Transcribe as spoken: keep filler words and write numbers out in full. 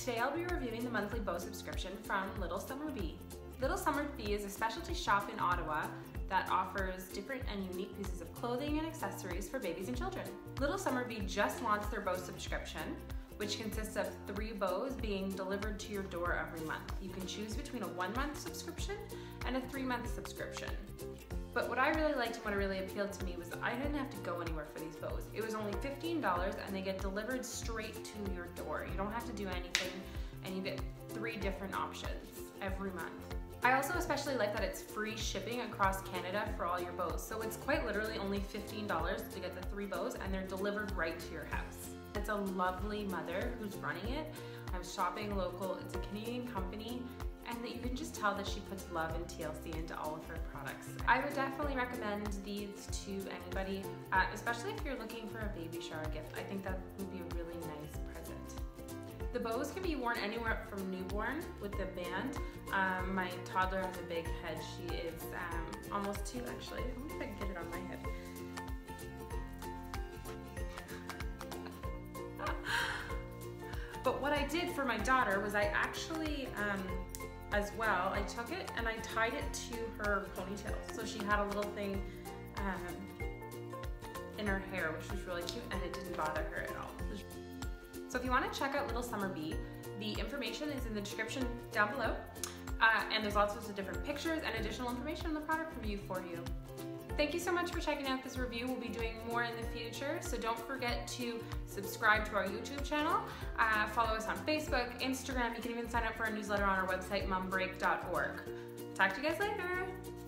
Today I'll be reviewing the monthly bow subscription from Little SummerBee. Little SummerBee is a specialty shop in Ottawa that offers different and unique pieces of clothing and accessories for babies and children. Little SummerBee just launched their bow subscription, which consists of three bows being delivered to your door every month. You can choose between a one-month subscription and a three-month subscription. But what I really liked and what really appealed to me was that I didn't have to go anywhere for these bows. It was only fifteen dollars and they get delivered straight to your door. You don't have to do anything and you get three different options every month. I also especially like that it's free shipping across Canada for all your bows. So it's quite literally only fifteen dollars to get the three bows and they're delivered right to your house. It's a lovely mother who's running it. I'm shopping local. It's a Canadian company, and that you can just tell that she puts love and T L C into all of her products. I would definitely recommend these to anybody, uh, especially if you're looking for a baby shower gift. I think that would be a really nice present. The bows can be worn anywhere up from newborn with the band. Um, my toddler has a big head. She is um, almost two, actually. I wonder if I can get it on my head. But what I did for my daughter was I actually, um, as well, I took it and I tied it to her ponytail. So she had a little thing um, in her hair, which was really cute, and it didn't bother her at all. So if you want to check out Little SummerBee, the information is in the description down below. Uh, and there's lots of different pictures and additional information on the product review for you. Thank you so much for checking out this review. We'll be doing more in the future, so don't forget to subscribe to our YouTube channel, uh, follow us on Facebook, Instagram. You can even sign up for our newsletter on our website, mum break dot org. Talk to you guys later.